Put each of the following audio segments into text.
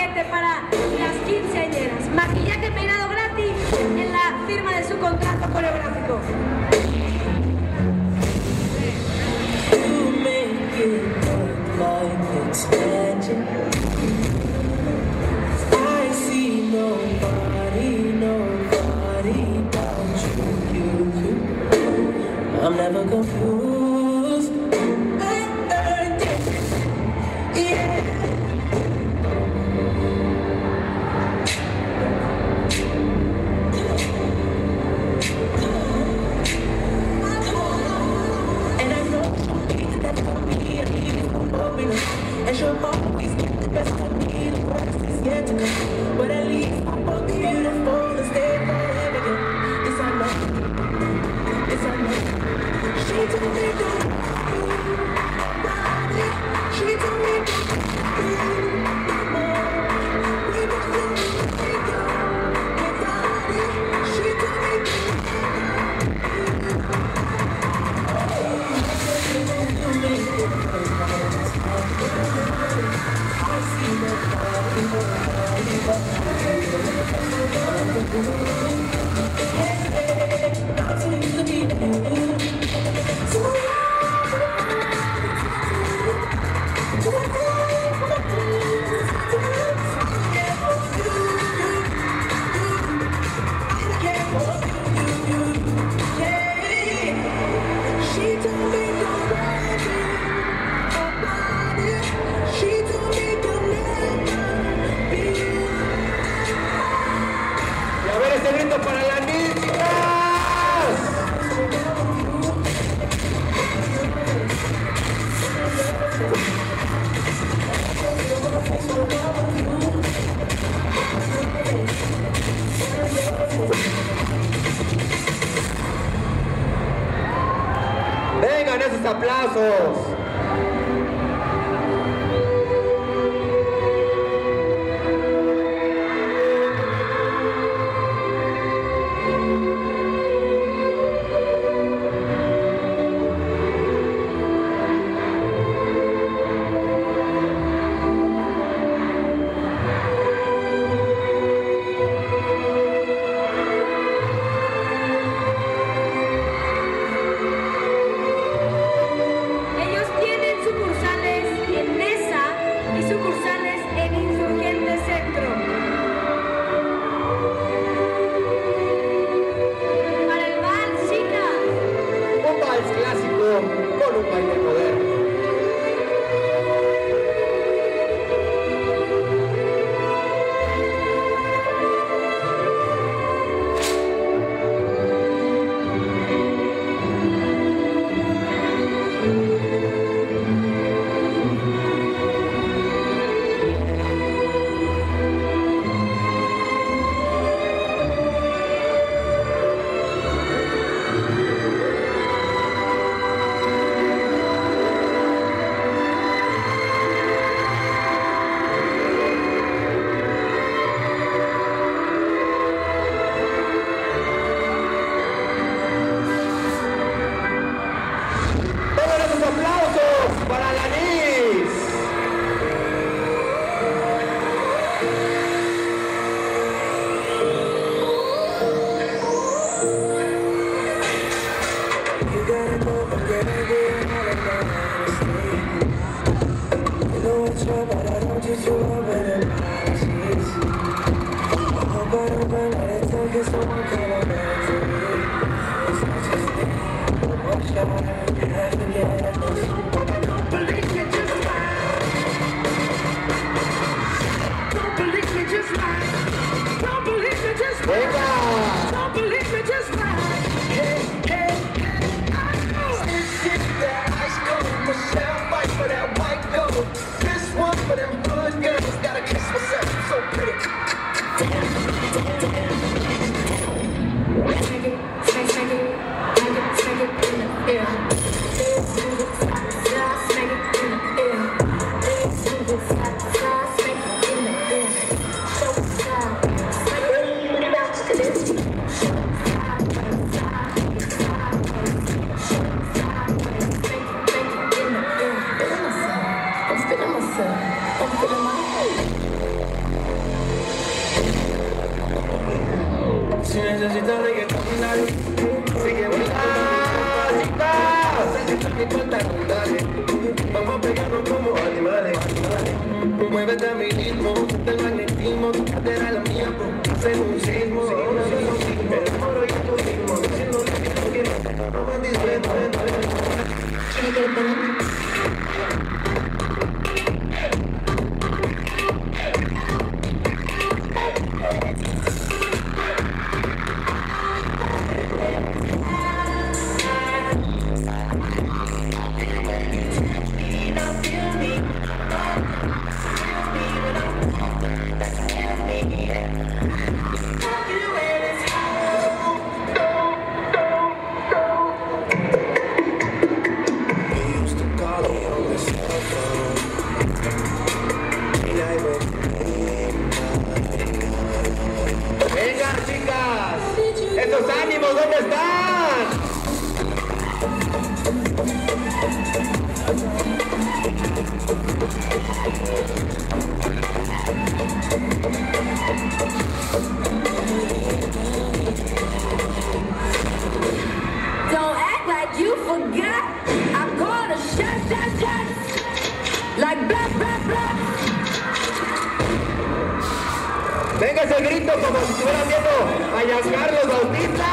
paquete para las quinceañeras. Maquillaje, peinado gratis en la firma de su contrato coreográfico. I'm never confused. Yeah. And I know that's for me. I need it from open. And she'll always get the best of me. The worst is yet to come. But at least I'm both beautiful and stay forever. This I know. This I know. She told me don't body. She told me don't more. We just don't body. She told me I see para las niñas, chicas. Vengan esos aplausos. Con un baile moderno. ¡Aplausos para la Liz! necesitas reggaetón, dale. Sigue bailando, chicas. Mi pantalón, dale. Vamos a pegarnos como animales. Muévete a mi ritmo, siente el magnetismo. Tu cadera la mía, hacen un sismo. Me enamoro y tú mismo. Diciendo lo que tú quieres. Romantizuendo. Venga, chicas. Estos ánimos, ¿dónde están? Don't act like you forgot. I'm gonna shut. Like blah, blah, blah. Venga ese grito como si estuvieran viendo a Giancarlo Bautista.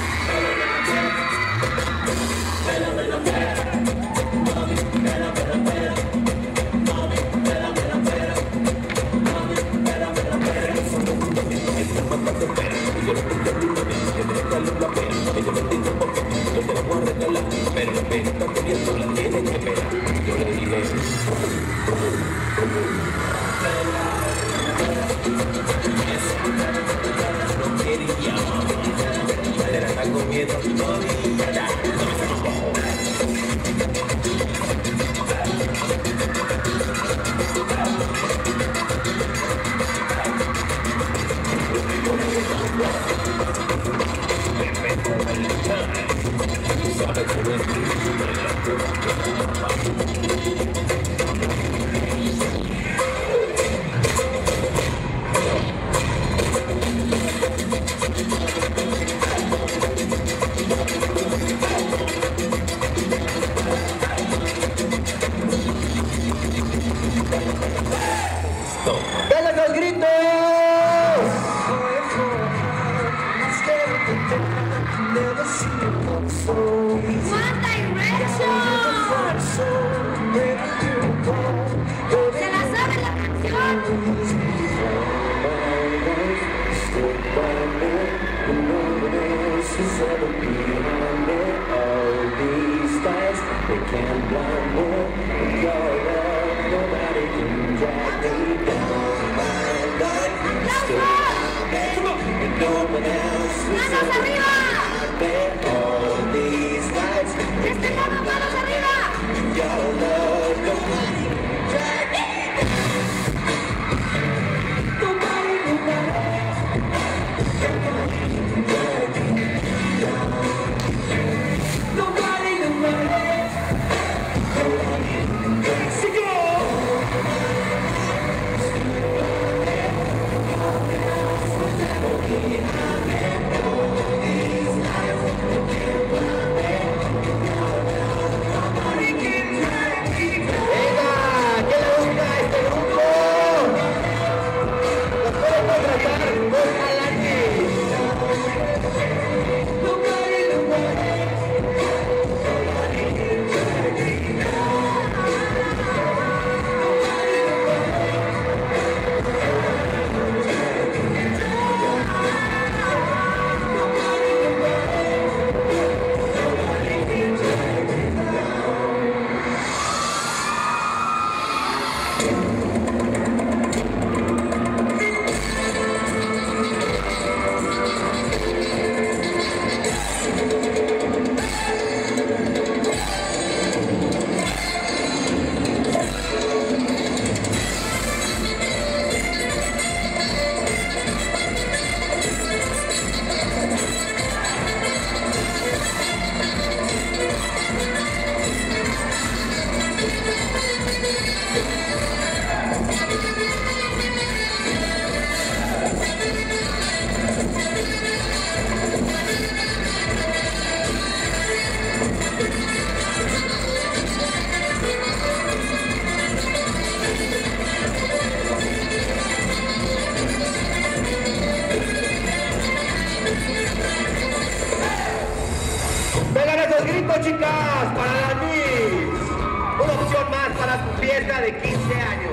¡Venga esos gritos! One Direction. ¿Se la sabe la canción? ¡Manos arriba! ¡Este lado, manos arriba! fiesta de 15 años.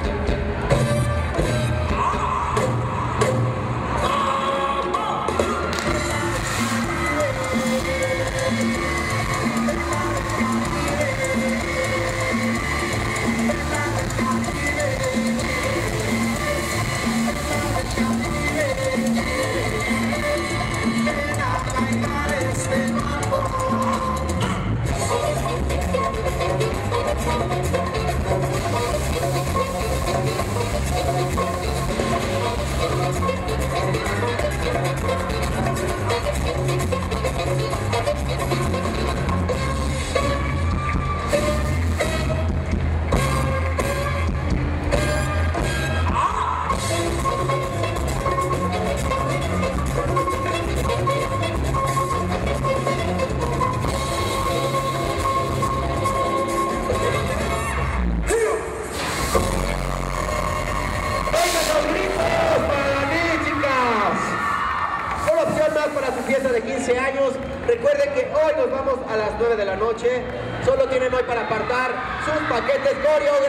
Para su fiesta de 15 años. Recuerden que hoy nos vamos a las 9 de la noche. Solo tienen hoy para apartar sus paquetes coreográficos.